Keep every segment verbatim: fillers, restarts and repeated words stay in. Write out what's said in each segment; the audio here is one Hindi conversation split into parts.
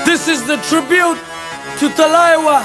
This is the tribute to Talaiwa.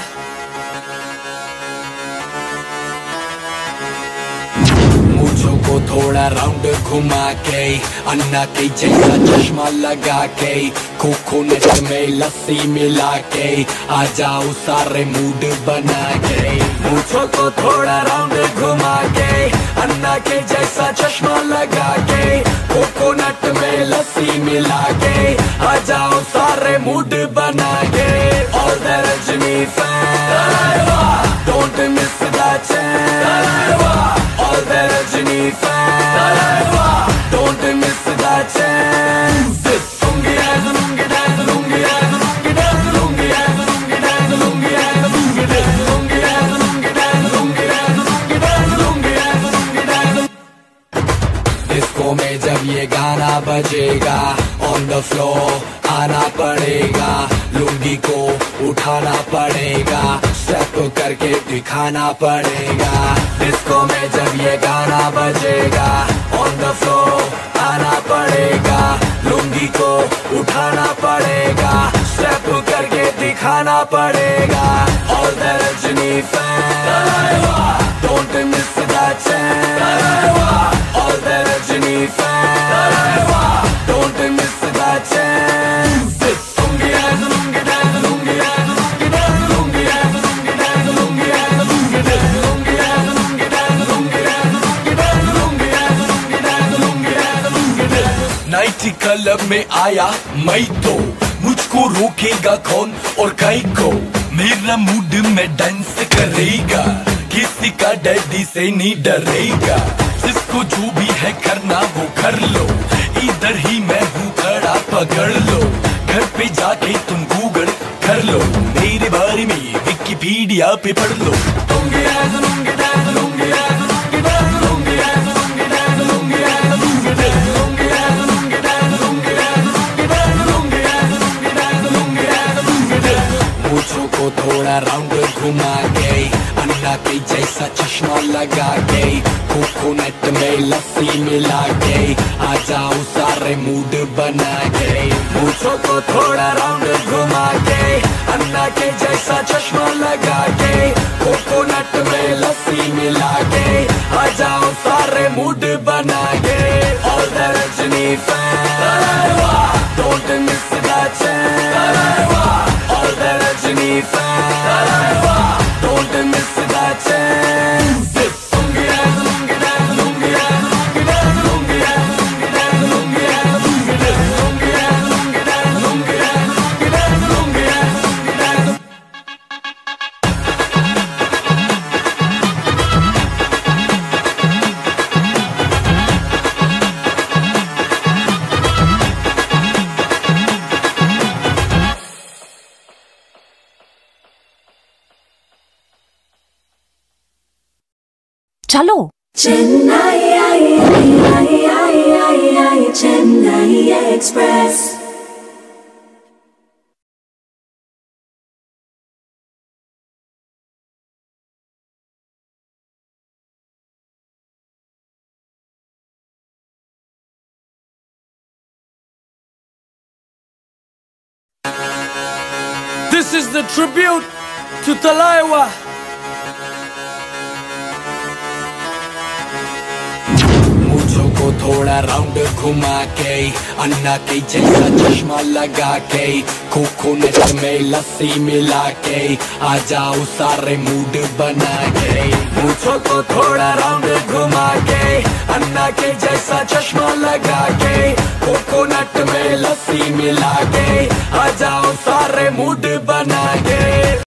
मूंछों को थोड़ा राउंड घुमा के, अन्ना के जैसा चश्मा लगा के, कोकोनट में लस्सी मिला के, आ जाओ सारे मूड बना के। मूंछों को थोड़ा राउंड घुमा के, अन्ना के जैसा चश्मा लगा के, कोकोनट में लस्सी मिला के, आ जाओ सारे मूड बना के। All the Rajni fans, don't miss that chance. All the Rajni fans, don't miss that chance. Lungi dance, lungi dance, lungi dance, lungi dance, lungi dance, lungi dance, lungi dance, lungi dance, lungi dance, lungi dance, lungi dance, lungi dance, lungi dance, lungi dance. Disco में जब ये गाना बजेगा, on the floor आना पड़ेगा, लुंगी को उठाना पड़ेगा, स्टेप करके दिखाना पड़ेगा। डिस्को में जब ये गाना बजेगा, ऑन द फ्लोर आना पड़ेगा, लुंगी को उठाना पड़ेगा, स्टेप करके दिखाना पड़ेगा। All the Rajni fan, don't miss that chance. All the Rajni fan, don't miss that chance. Night club में आया मैं तो, मुझको रोकेगा कौन और काई को। मेरा मूड में डांस करेगा, किसी का डैडी से नहीं डरेगा। जिसको जो भी है करना वो कर लो, इधर ही मैं हूँ खड़ा पकड़ लो। घर पे जाके तुम गूगल कर लो, मेरे बारे में विकिपीडिया पे पढ़ लो। Lungi dance, lungi dance, lungi dance, lungi dance, lungi dance, lungi dance, lungi dance, lungi dance, lungi dance, lungi dance, lungi dance, lungi dance, lungi dance, lungi dance, lungi dance, lungi dance. मूंछों को थोड़ा राउंड घुमा के, अन्ना के जैसा चश्मा लगा के, कोकोनट में लस्सी मिला के, आ जाओ सारे मूड बना के। मूंछों को थोड़ा राउंड घुमा के, अन्ना के जैसा चश्मा लगा के, कोकोनट में लस्सी मिला के, आ जाओ सारे मूड बना के। All the Rajni fan, don't miss that chance. All the Rajni fan, don't miss that chance. चलो चेन्नई आई आई आई आई आई आई Chennai express. This is the tribute to Talaiwa. मूंछों को थोड़ा राउंड घुमा के, अन्ना के जैसा चश्मा लगा के, कोकोनट में लस्सी मिला के, आ जाओ सारे मूड बना के। मूंछों को थोड़ा राउंड घुमा के, अन्ना के जैसा चश्मा लगा के, कोकोनट में लस्सी मिला के, आ जाओ सारे मूड बना के।